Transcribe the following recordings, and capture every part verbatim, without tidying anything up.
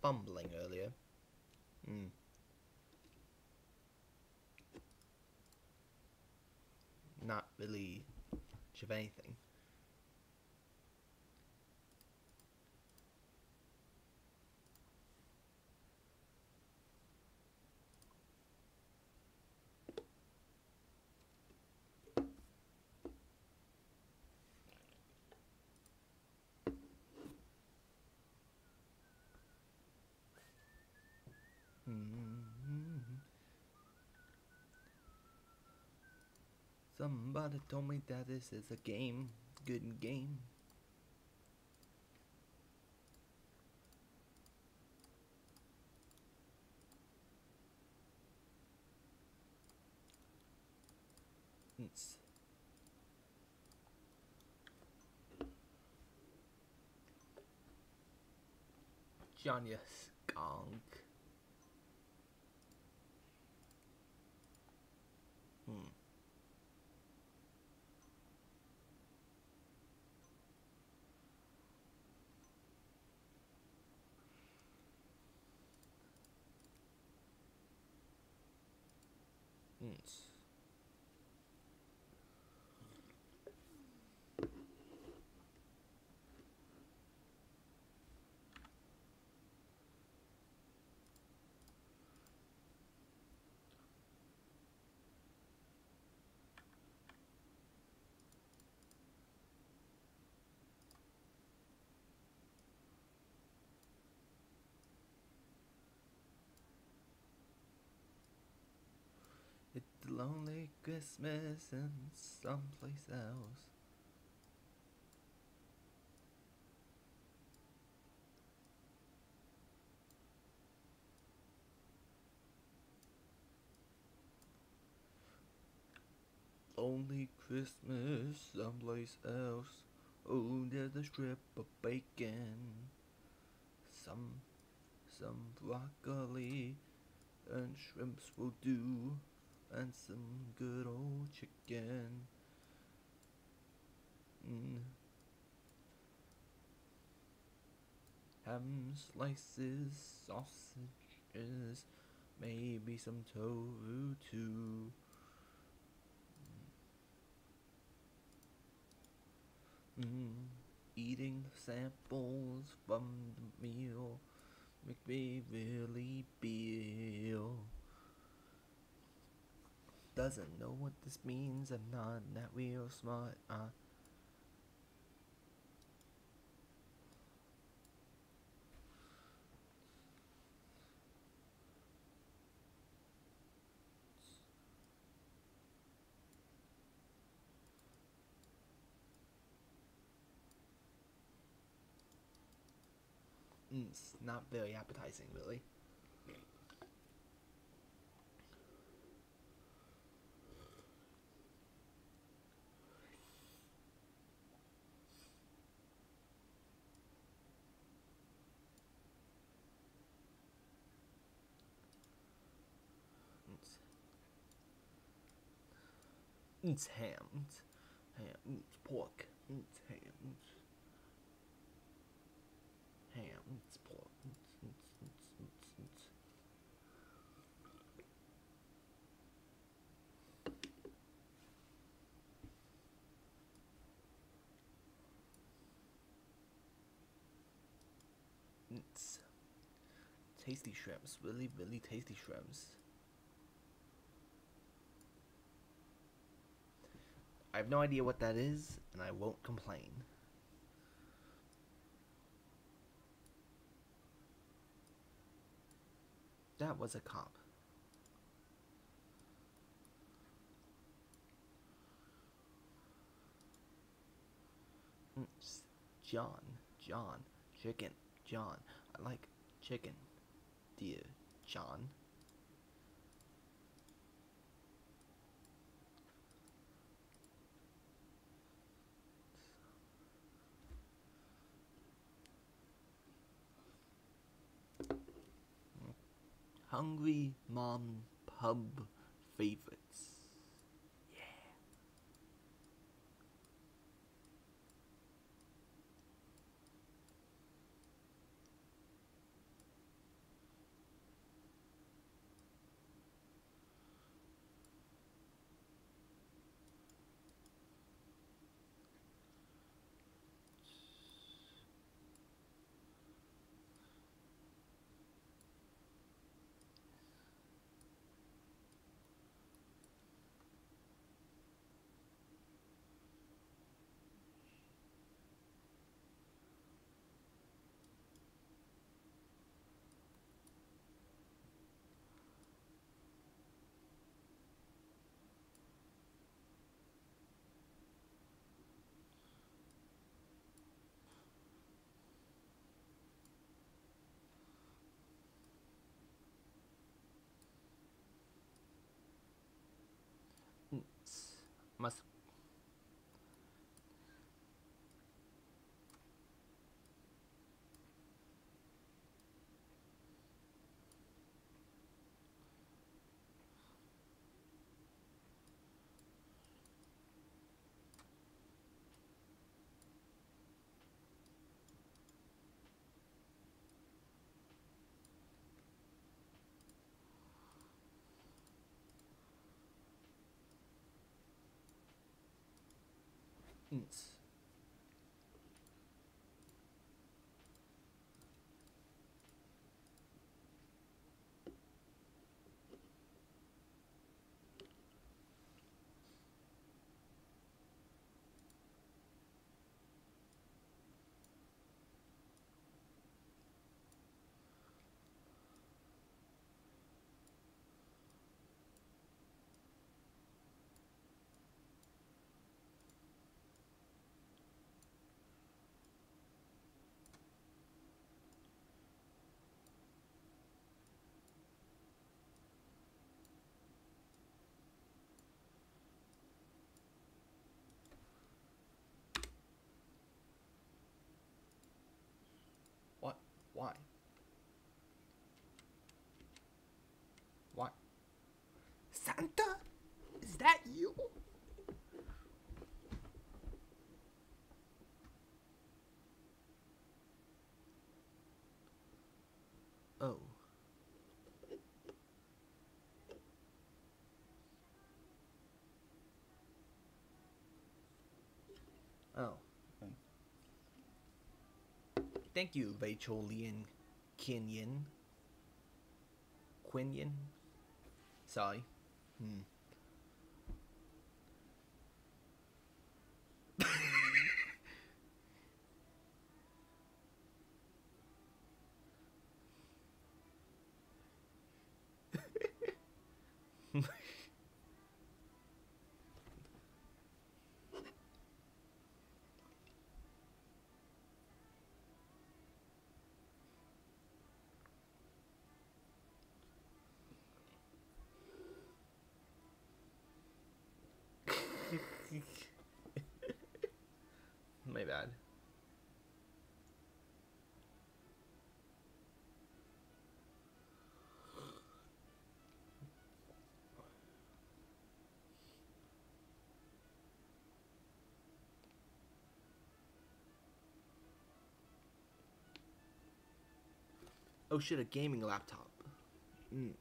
fumbling earlier. Hmm. Not really much of anything. Mm-hmm. Somebody told me that this is a game. Good game. It's Johnny Skunk. Hmm. It's It's a lonely Christmas in someplace else. Lonely Christmas someplace else. Oh, there's a strip of bacon. Some some broccoli and shrimps will do. And some good old chicken. Mm. Ham slices, sausages, maybe some tofu too. Mm. Eating samples from the meal make me really feel. Doesn't know what this means, I'm not that real smart. Uh, it's not very appetizing, really. It's, it's ham. It's ham. It's pork. It's ham. It's ham. It's pork. It's, it's, it's, it's, it's. It's tasty shrimps. Really, really tasty shrimps. I have no idea what that is, and I won't complain. That was a cop. Mm, John, John, chicken, John. I like chicken, dear John. Hungry Mom Pub favorites. Yeah. Must. Ns. What? Why? Why? Santa? Is that you? Oh. Oh. Okay. Thank you, Rachel Lian Kinyin. Quinion? Sorry. Hmm. My bad. Oh shit, a gaming laptop. Mm.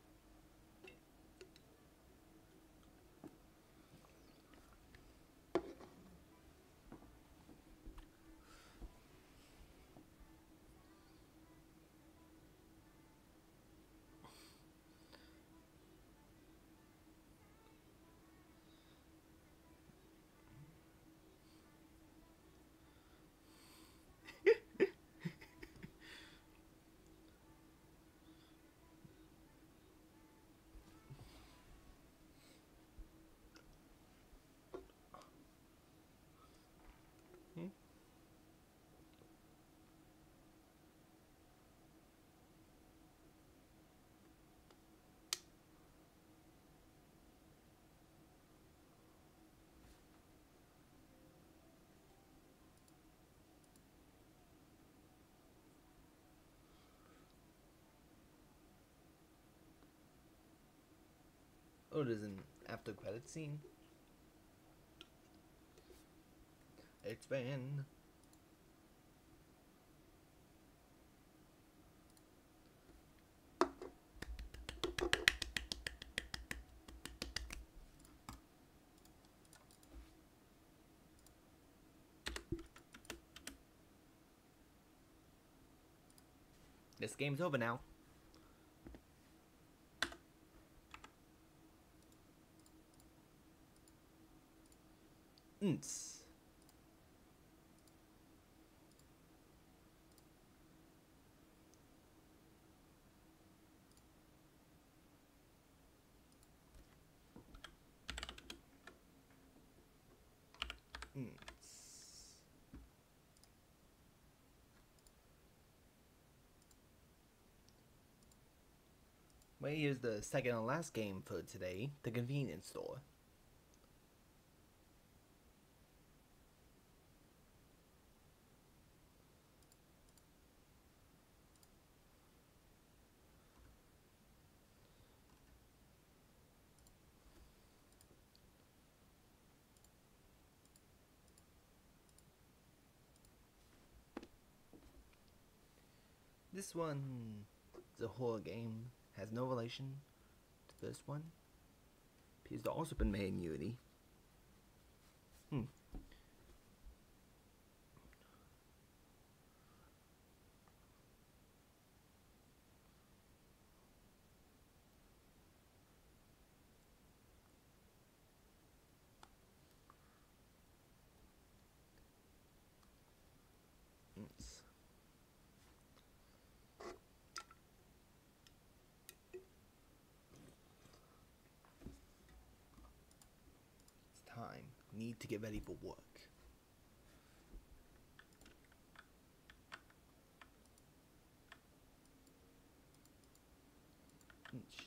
Hmm? Oh, there's an after credit scene. It's been. This game's over now. Nts. Nts. Well, here's the second and last game for today, the convenience store. This one is a horror game, has no relation to this one. Appears to also been made in Unity. Hmm. It's time. Need to get ready for work. Inch.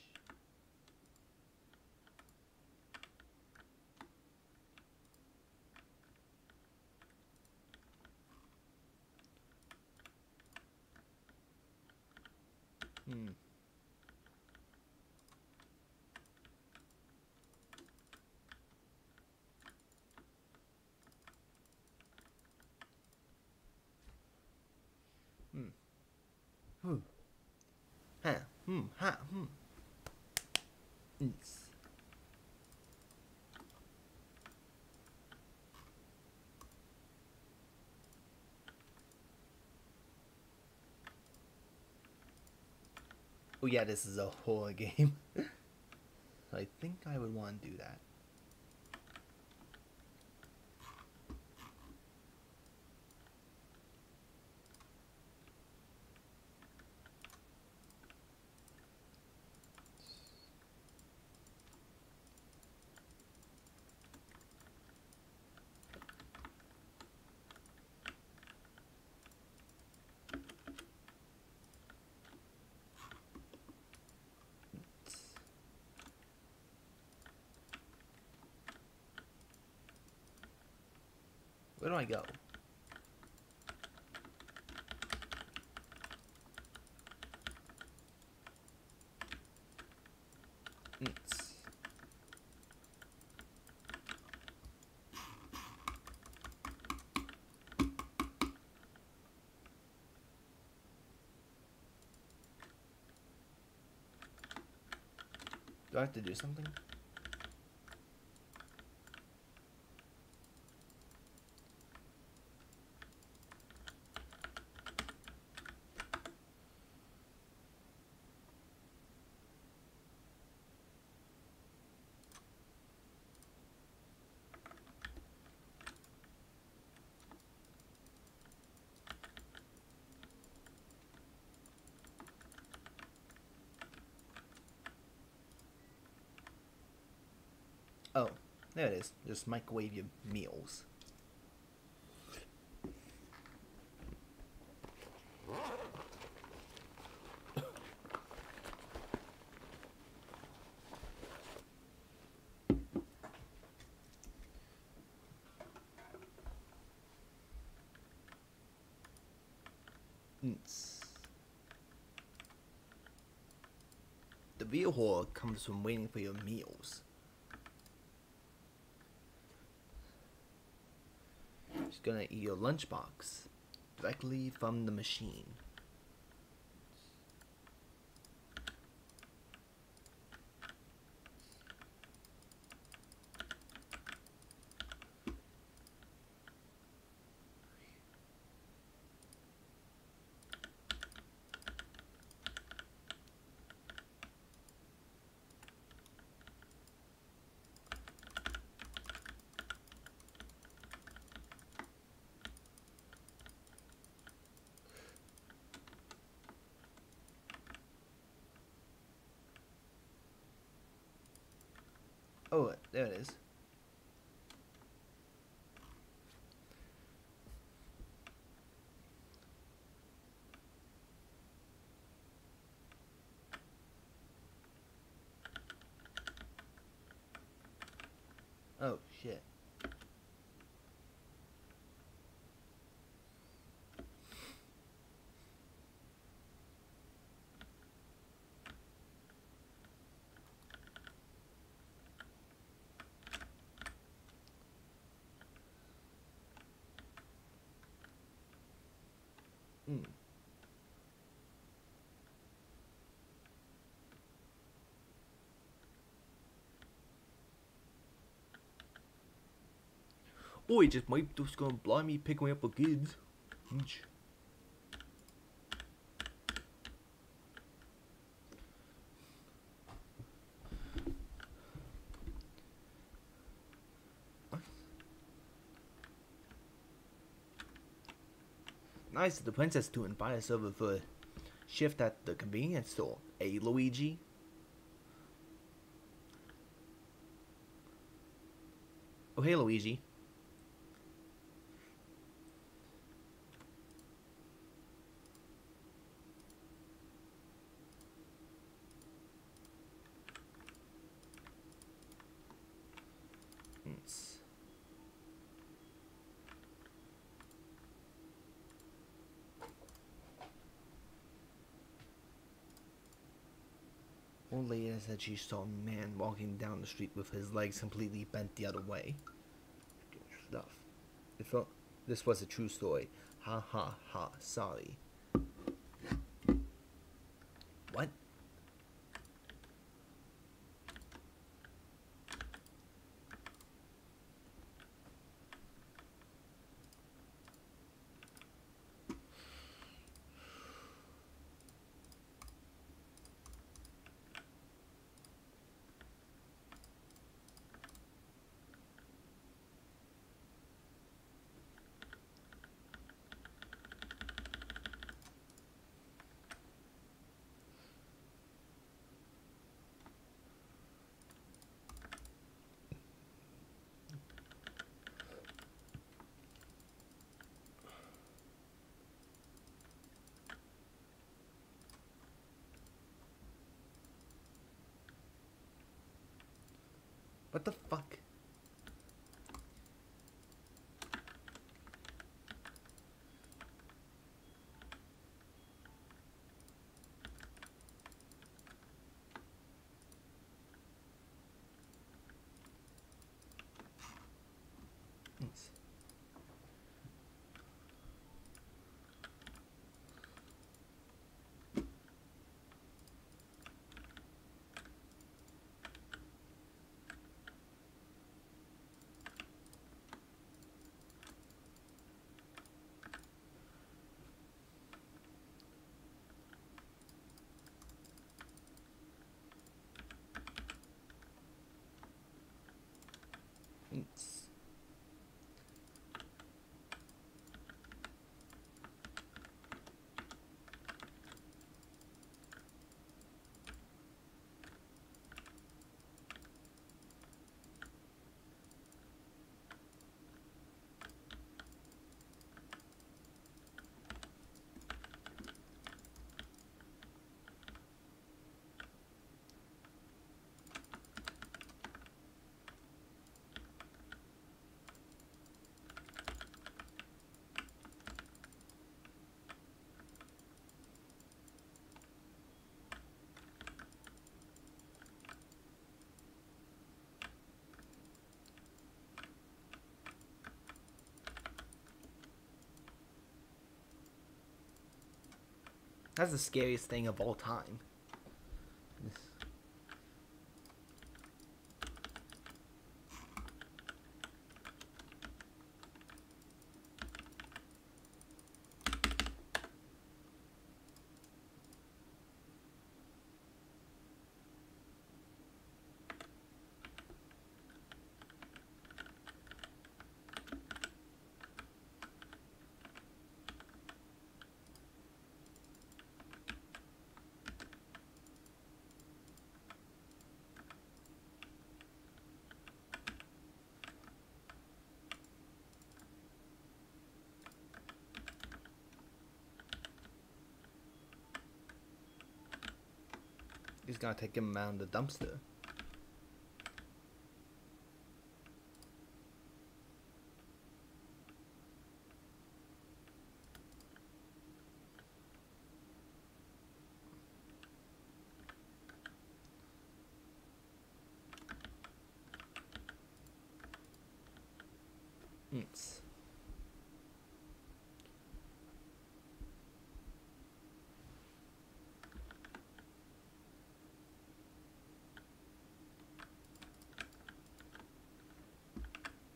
Hmm. Hmm. Hmm. Ha. Hmm. Ha. Hmm. Inch. Oh yeah, this is a horror game. I think I would want to do that. Where do I go? Inch. Do I have to do something? Oh, there it is. Just microwave your meals. Inch. The real horror comes from waiting for your meals. She's gonna eat your lunchbox directly from the machine. Oh, there it is. Oh, shit. Hmm. Or he just might just gonna blind me pick me up for kids. Each. Nice of the princess to invite us over for a shift at the convenience store. Hey, Luigi. Oh, hey, Luigi. It's... Old lady said she saw a man walking down the street with his legs completely bent the other way. Stuff. It felt this was a true story. Ha ha ha. Sorry. What? What the fuck? Thanks. Thanks. That's the scariest thing of all time. He's gonna take him around the dumpster. It's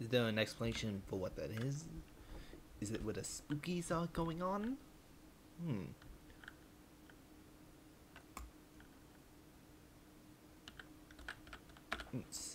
Is there an explanation for what that is? Is it where the spookies are going on? Hmm. Oops.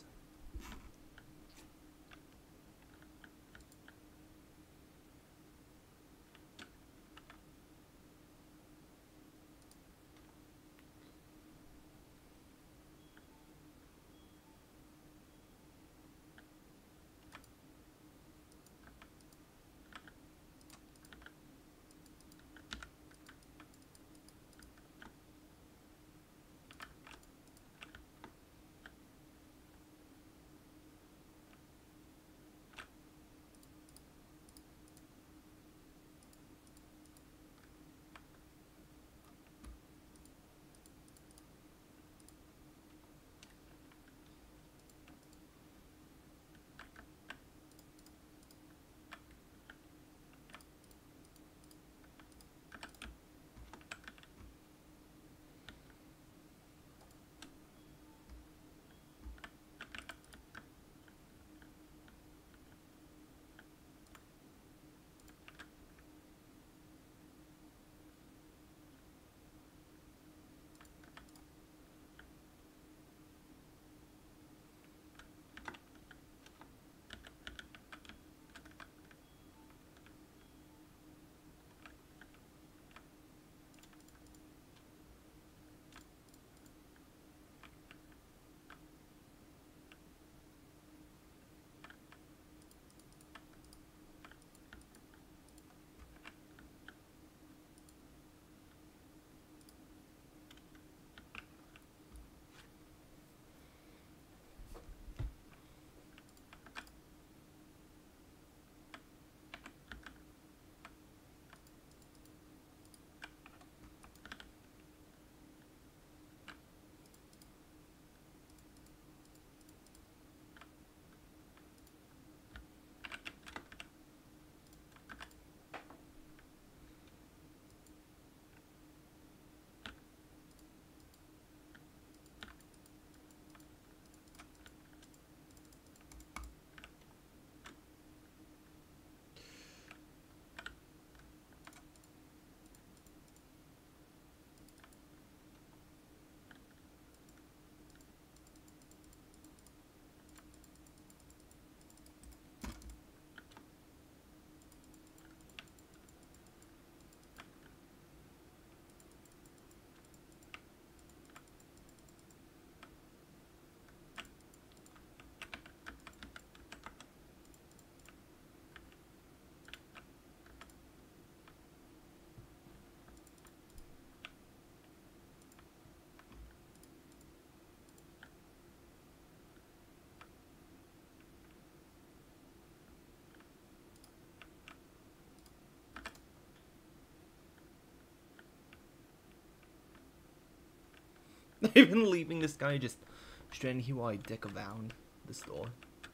They've been leaving this guy just stranded here while I dick around the store.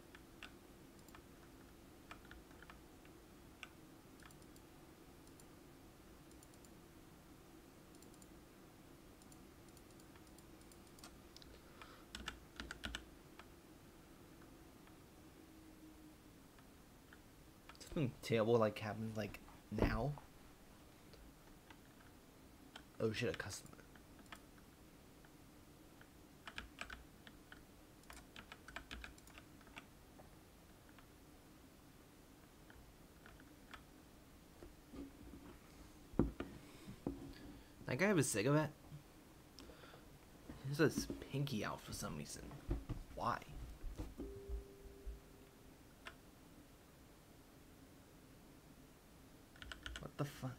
Something terrible like happens like now. Oh shit, a customer. That guy have a cigarette? He has his pinky out for some reason. Why? What the fuck?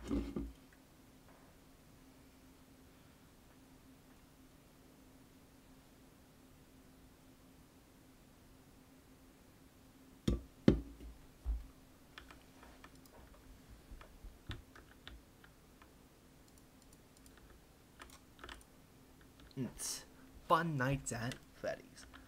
It's Fun Nights at Freddy's.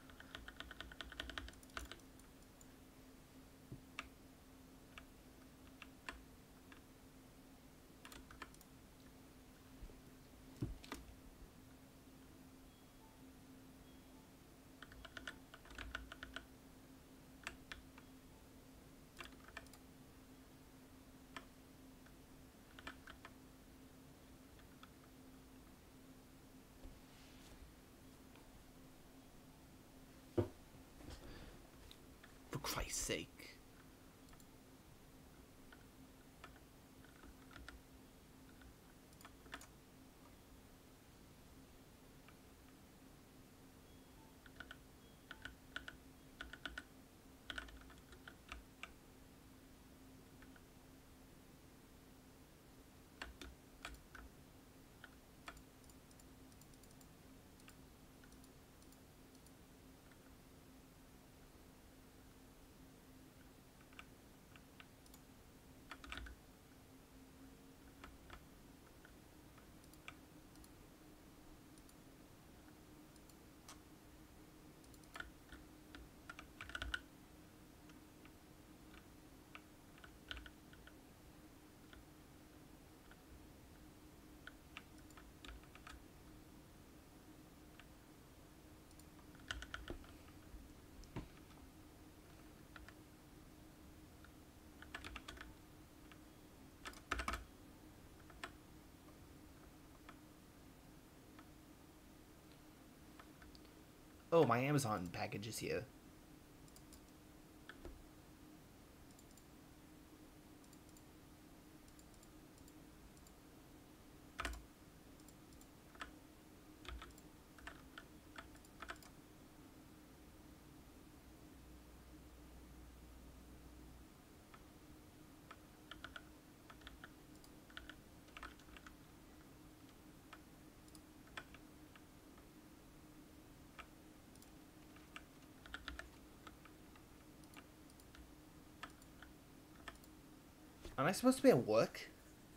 For Christ's sake. Oh, my Amazon package is here. Am I supposed to be at work?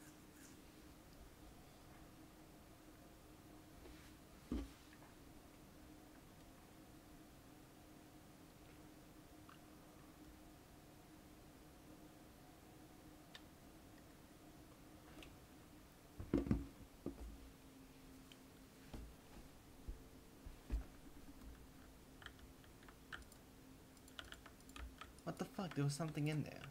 What the fuck? There was something in there.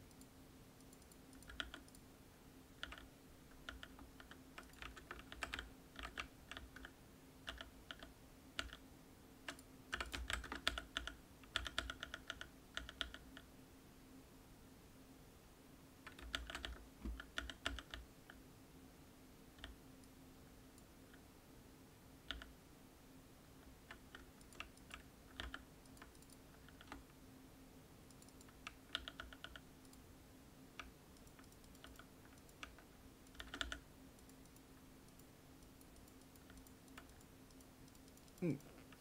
Hmm.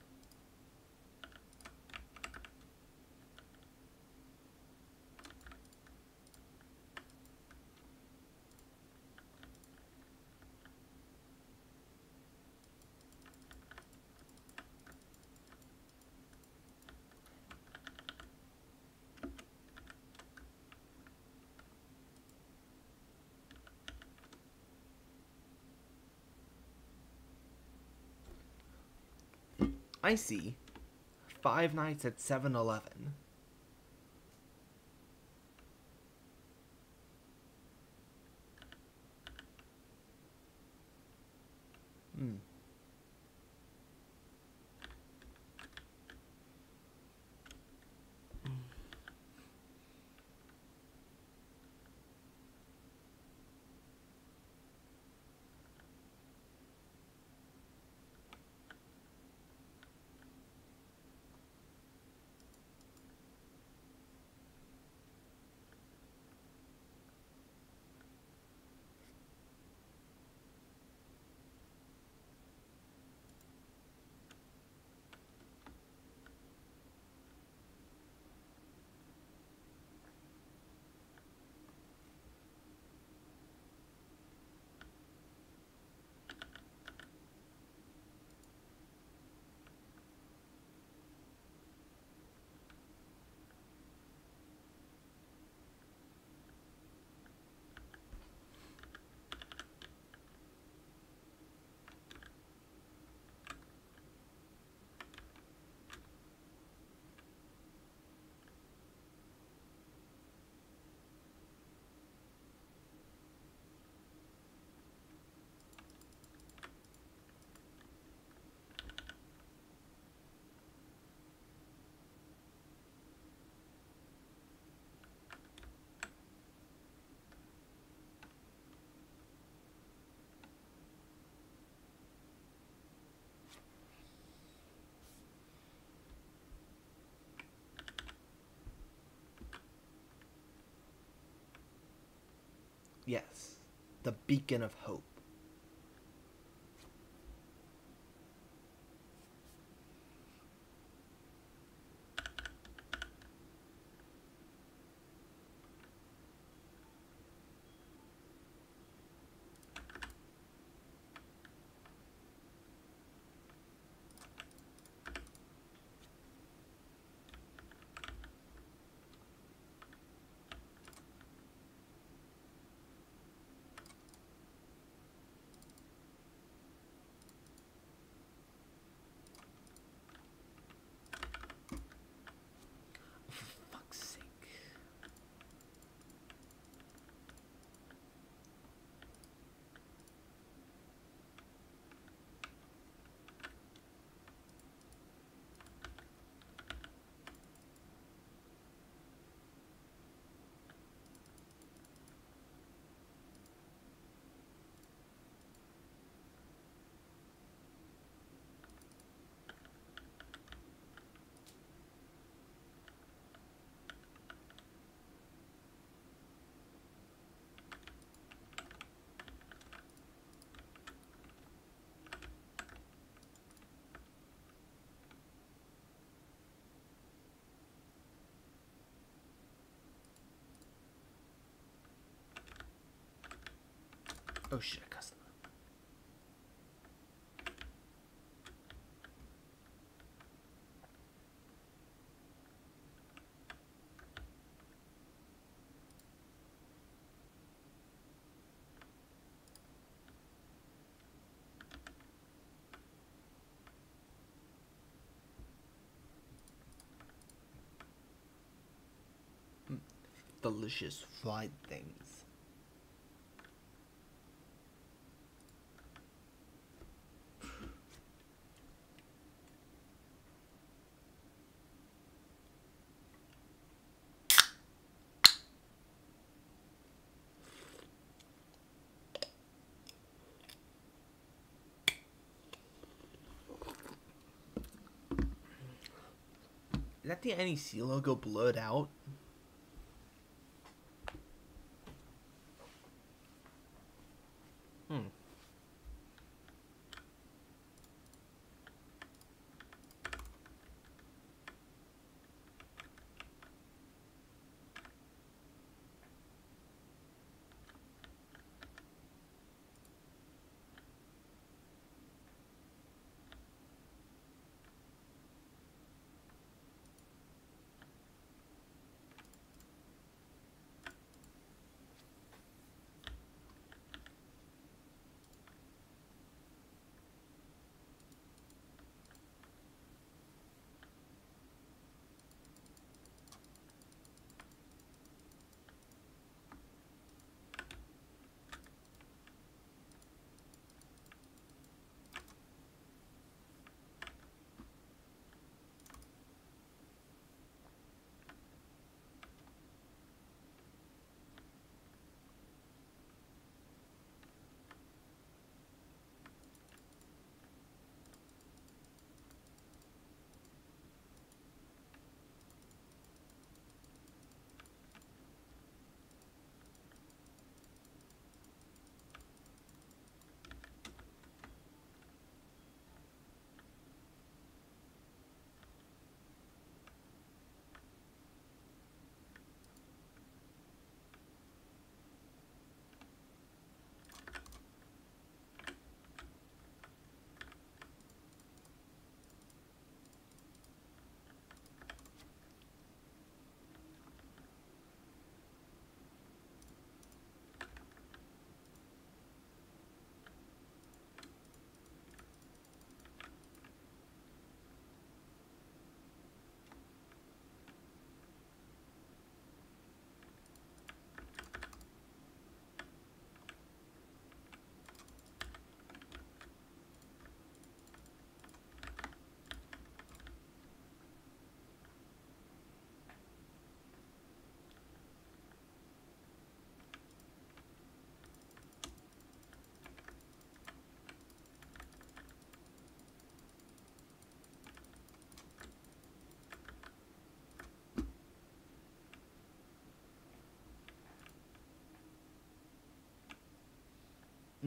I see. Five Nights at seven eleven. Hmm. Yes, the beacon of hope. For fuck's sake. Oh shit, I cussed them. Mm, delicious fried things. Is that the N E C logo blurred out? Hmm.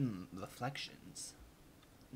Hmm, reflections. Hmm.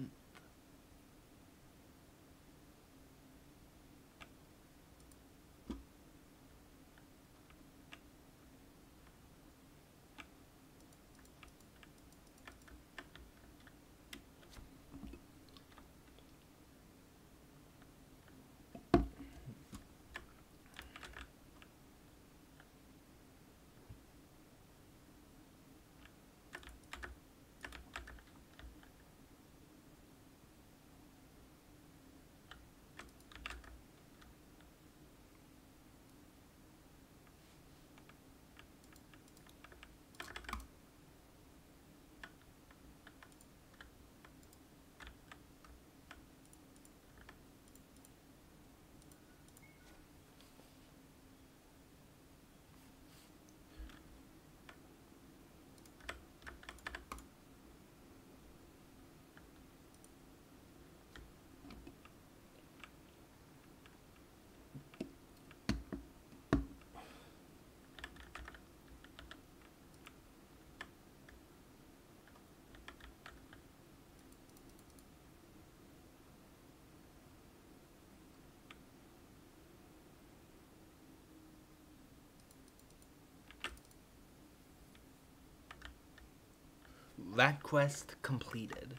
That quest completed.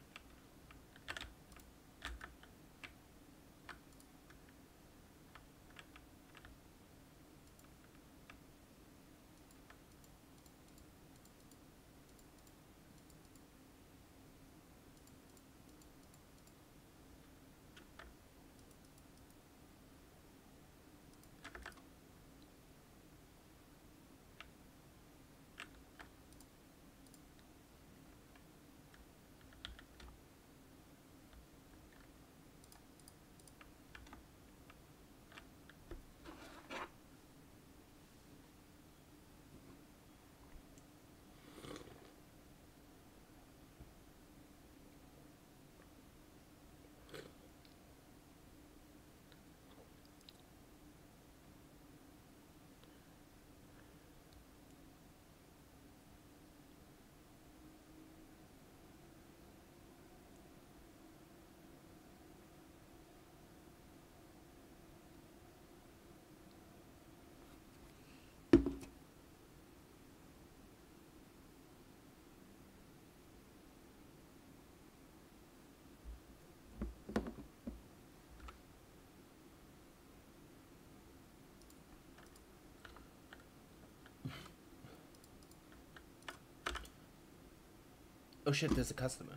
Oh shit, there's a customer.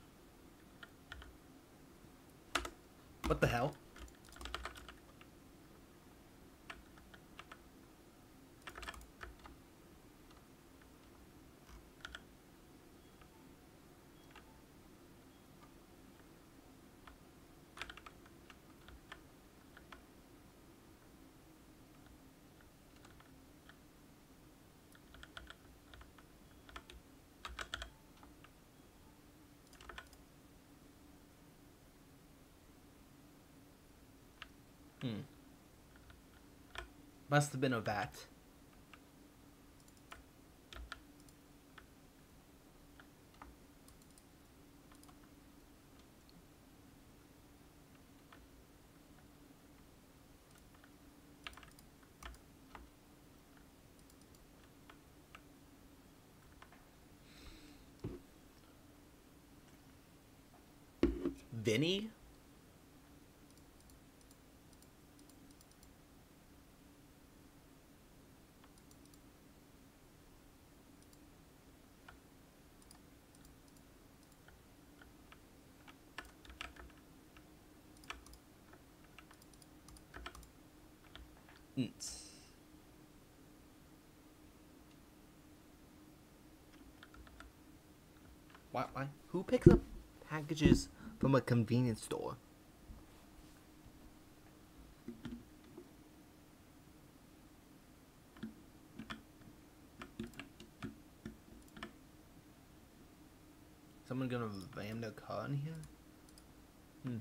What the hell? Hmm. Must have been a bat. Vinny? Mm. Why, why? Who picks up packages from a convenience store? Someone gonna ram their car in here? Hmm.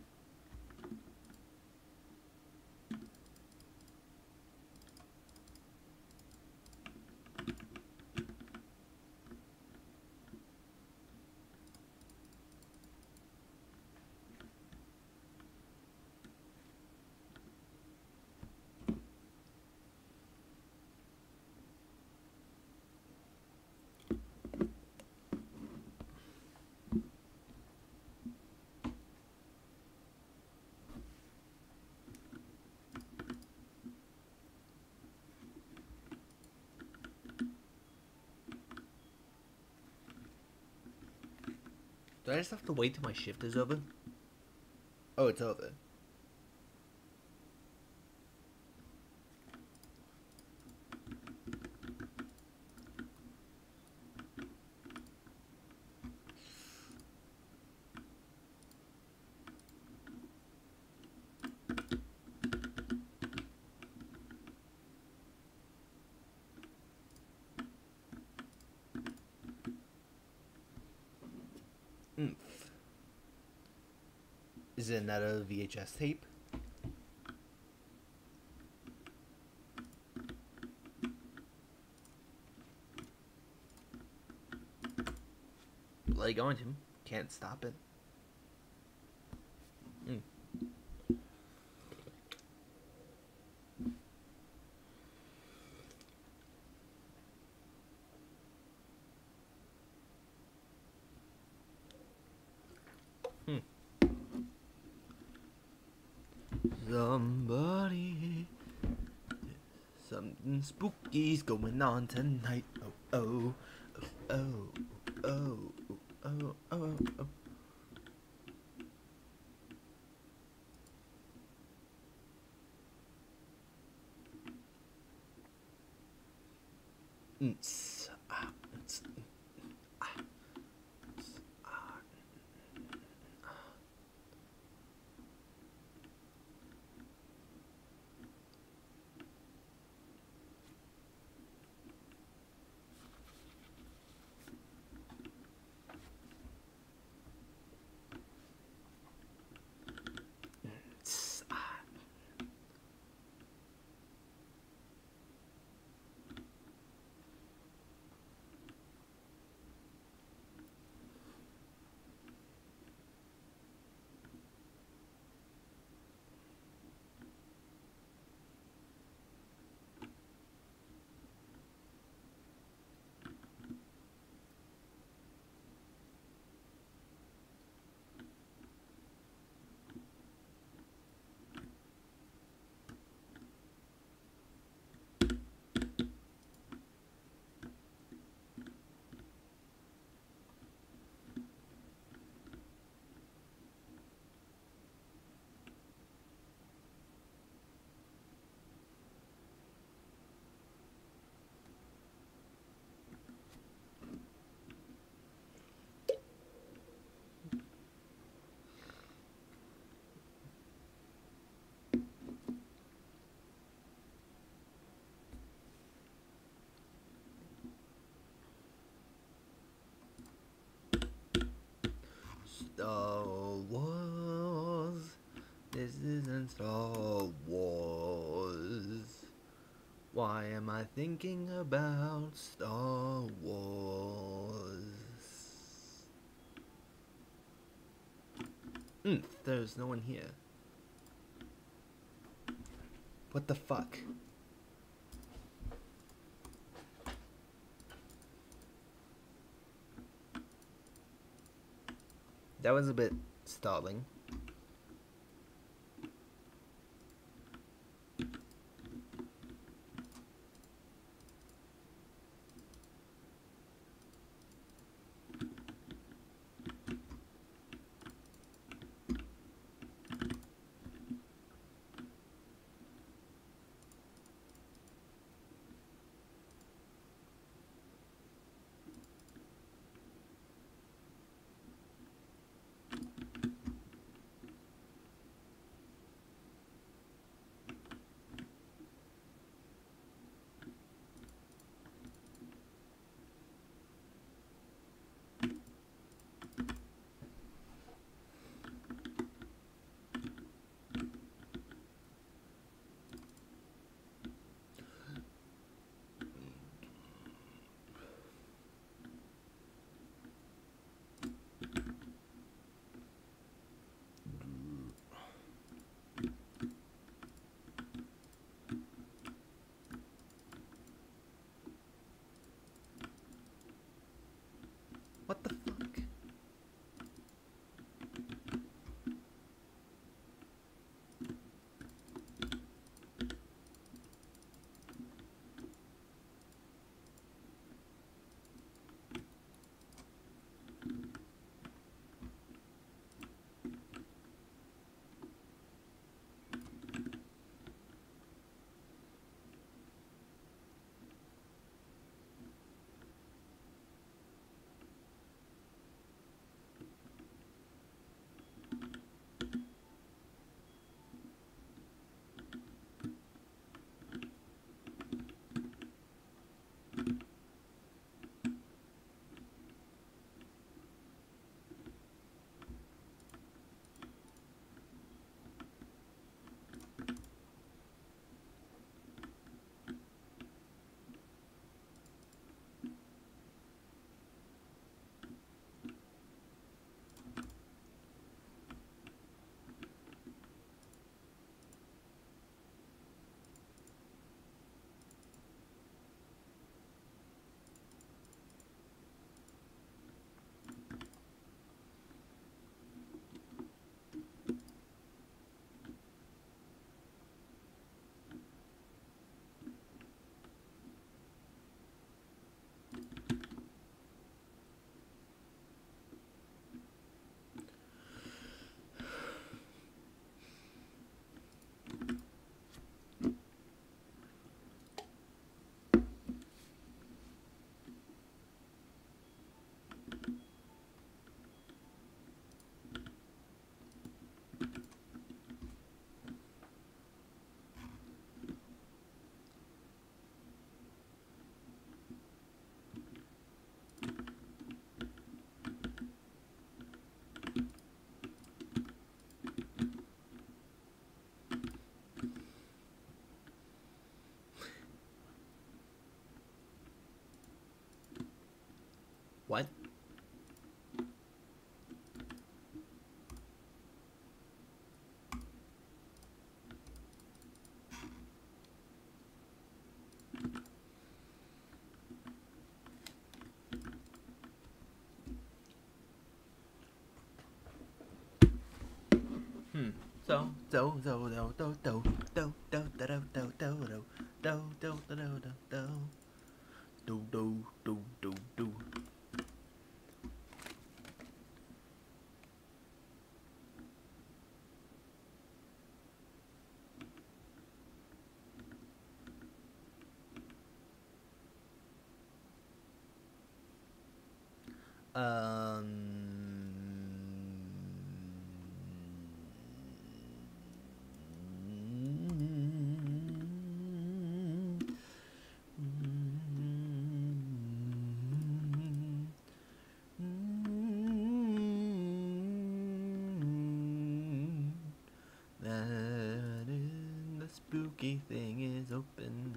Do I just have to wait till my shift is over? Oh, it's over. Mm. Is it another V H S tape? Let it go into him. Can't stop it. Mm. Hmm. Somebody, something spooky's going on tonight. Oh, oh, oh, oh, oh, oh, oh, oh. Mm, tss, ah, tss, ah, tss, ah. Tss, ah. Star Wars. This isn't Star Wars. Why am I thinking about Star Wars? Mm, there's no one here. What the fuck? That was a bit startling. So so so do do do do do do do do do do do do do do do do do do do. Um. That is, the spooky thing is open.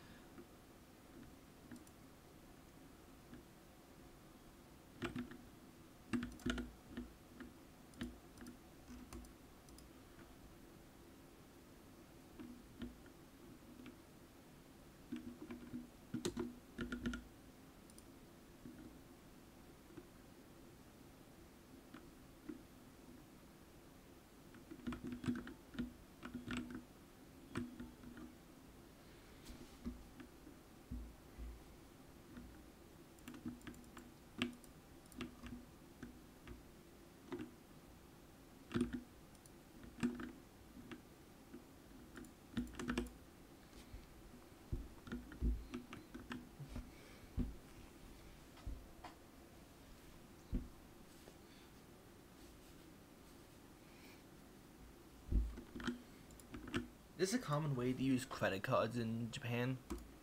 This is a common way to use credit cards in Japan.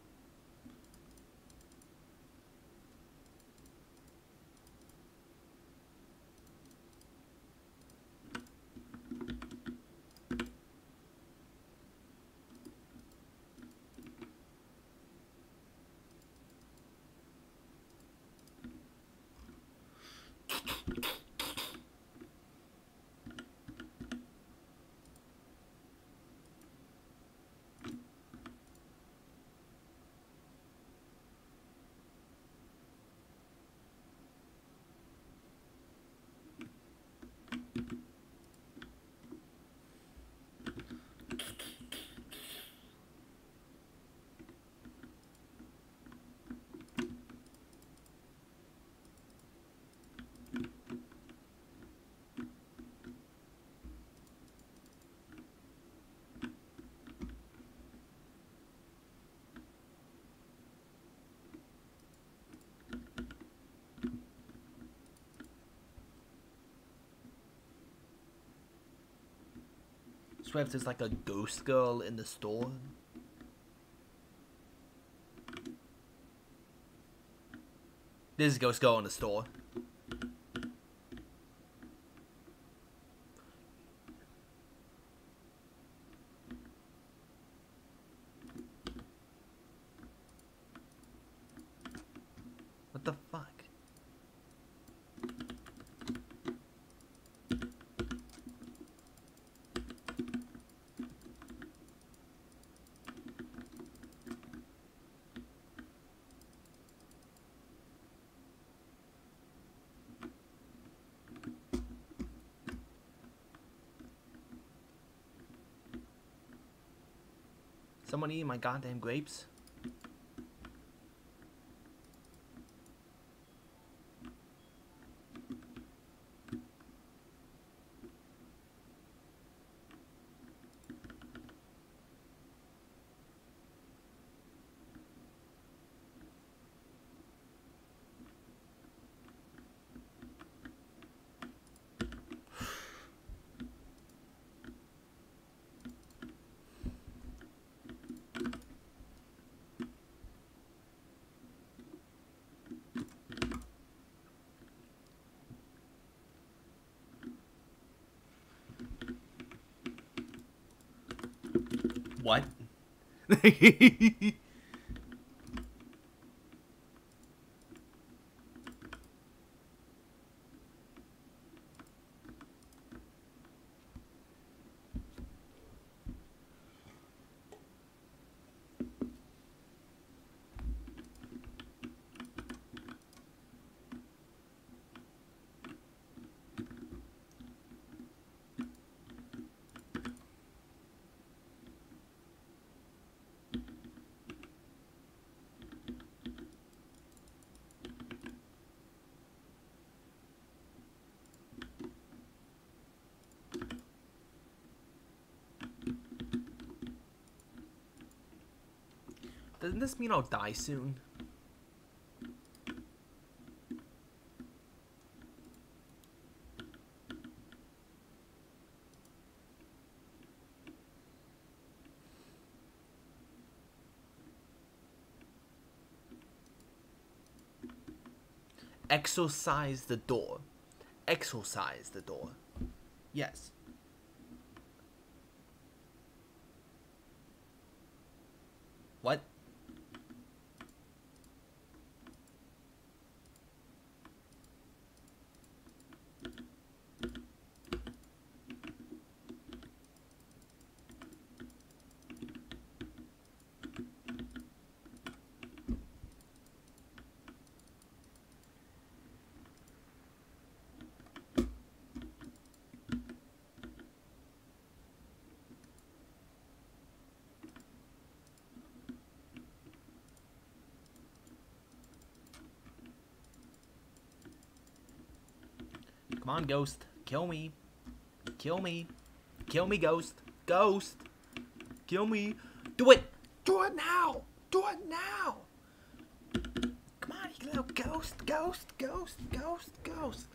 Swift is like a ghost girl in the store. This is ghost girl in the store. What the fuck? Someone eating my goddamn grapes? What? Doesn't this mean I'll die soon? Exorcise the door. Exorcise the door. Yes. What? Come on, ghost. Kill me. Kill me. Kill me, ghost. Ghost. Kill me. Do it. Do it now. Do it now. Come on, you little ghost. Ghost. Ghost. Ghost. Ghost.